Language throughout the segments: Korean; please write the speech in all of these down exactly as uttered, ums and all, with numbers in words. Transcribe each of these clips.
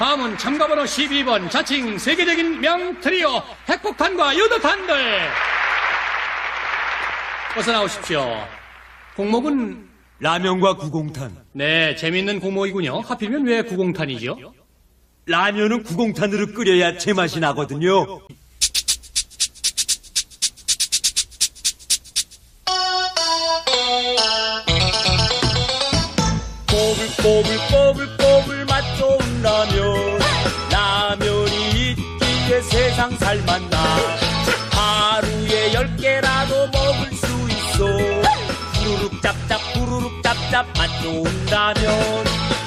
다음은 참가번호 십이 번 자칭 세계적인 명트리오 핵폭탄과 유도탄들. 어서 나오십시오. 공목은 라면과 구공탄. 네, 재밌는 공목이군요. 하필이면 왜 구공탄이죠? 라면은 구공탄으로 끓여야 제맛이 나거든요. 꼬불꼬불꼬불꼬불 맛 좋은 라면. 라면이 있기에 세상 살맛나. 하루에 열 개라도 먹을 수 있어. 후루룩 짭짭 후루룩 짭짭 맛 좋은 라면.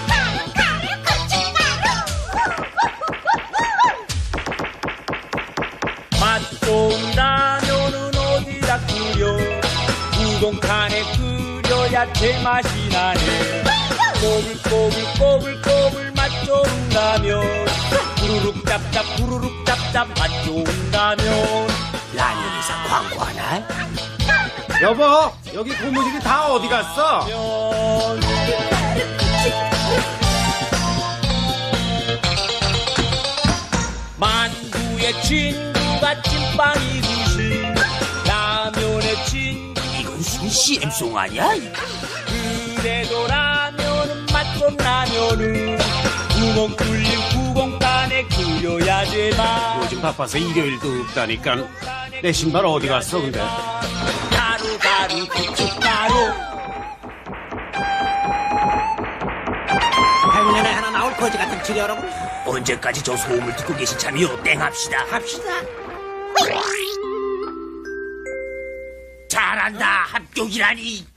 맛 좋은 라면은 어디다 끓여. 구공탄에 끓여야 제맛이 나네. 꼬불꼬불꼬불꼬불 맛 좋은 라면. 후루룩 짭짭 후루룩 짭짭 맛 좋은 라면. 라면에서 광고하나? 여보, 여기 고무줄이 다 어디 갔어? 라면. 만두의 친구가 찐빵이듯이 라면의 친구. 이건 무슨 씨엠송 아니야? 그래도 라면은 맛좀 라면은 구멍 뚫린 구공탄에 끓여야 제맛. 요즘 바빠서 일요일도 없다니까. 내 신발 어디 갔어, 근데? 가루 가루 고춧가루. 백 년에 하나 나올 거지 같은 치료라고. 언제까지 저 소음을 듣고 계신 참이요? 땡합시다. 합시다. 잘한다. 합격이라니.